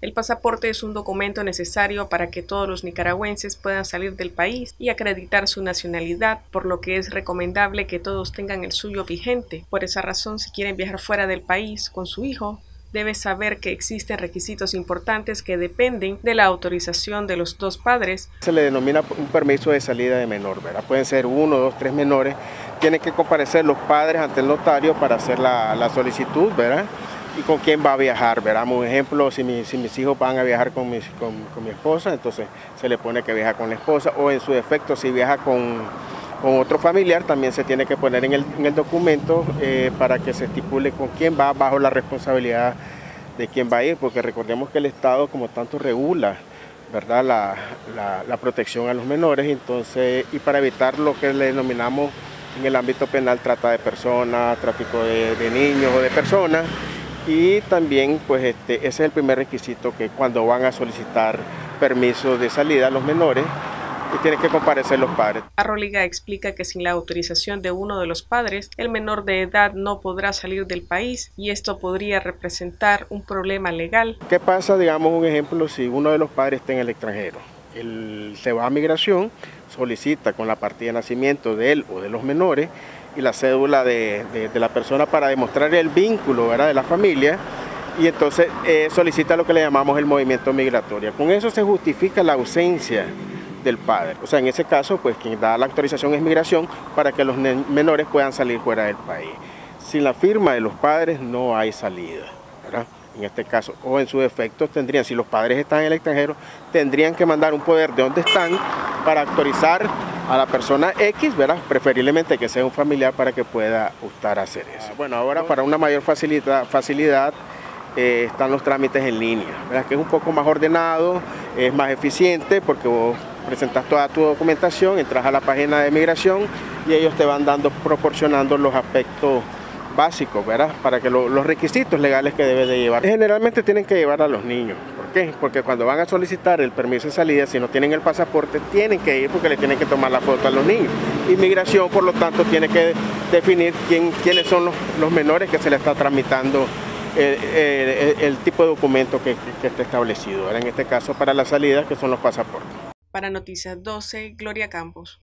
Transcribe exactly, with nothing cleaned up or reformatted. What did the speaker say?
El pasaporte es un documento necesario para que todos los nicaragüenses puedan salir del país y acreditar su nacionalidad, por lo que es recomendable que todos tengan el suyo vigente. Por esa razón, si quieren viajar fuera del país con su hijo, debe saber que existen requisitos importantes que dependen de la autorización de los dos padres. Se le denomina un permiso de salida de menor, ¿verdad? Pueden ser uno, dos, tres menores. Tienen que comparecer los padres ante el notario para hacer la, la solicitud, ¿verdad? Y con quién va a viajar, ¿verdad? Un ejemplo, si, mi, si mis hijos van a viajar con, mis, con, con mi esposa, entonces se le pone que viaja con la esposa, o en su defecto, si viaja con, con otro familiar, también se tiene que poner en el, en el documento eh, para que se estipule con quién va bajo la responsabilidad de quién va a ir, porque recordemos que el Estado como tanto regula, ¿verdad? La, la, la protección a los menores, entonces, y para evitar lo que le denominamos en el ámbito penal trata de personas, tráfico de, de niños o de personas. Y también, pues este, ese es el primer requisito, que cuando van a solicitar permisos de salida a los menores, y tienen que comparecer los padres. Arroliga explica que sin la autorización de uno de los padres, el menor de edad no podrá salir del país y esto podría representar un problema legal. ¿Qué pasa, digamos, un ejemplo, si uno de los padres está en el extranjero? Él se va a migración, solicita con la partida de nacimiento de él o de los menores, y la cédula de, de, de la persona para demostrar el vínculo, ¿verdad?, de la familia, y entonces eh, solicita lo que le llamamos el movimiento migratorio. Con eso se justifica la ausencia del padre. O sea, en ese caso, pues quien da la autorización es migración para que los menores puedan salir fuera del país. Sin la firma de los padres no hay salida, ¿verdad? En este caso, o en su defecto tendrían, si los padres están en el extranjero, tendrían que mandar un poder de donde están para autorizar a la persona X, ¿verdad? Preferiblemente que sea un familiar para que pueda optar a hacer eso. Bueno, ahora para una mayor facilidad, facilidad eh, están los trámites en línea, ¿verdad? Que es un poco más ordenado, es más eficiente porque vos presentas toda tu documentación, entras a la página de migración y ellos te van dando, proporcionando los aspectos básicos, ¿verdad? Para que lo, los requisitos legales que debe de llevar. Generalmente tienen que llevar a los niños. ¿Por qué? Porque cuando van a solicitar el permiso de salida, si no tienen el pasaporte, tienen que ir porque le tienen que tomar la foto a los niños. Inmigración, por lo tanto, tiene que definir quién, quiénes son los, los menores que se le está tramitando el, el, el tipo de documento que, que está establecido, ¿verdad? En este caso, para la salida, que son los pasaportes. Para Noticias doce, Gloria Campos.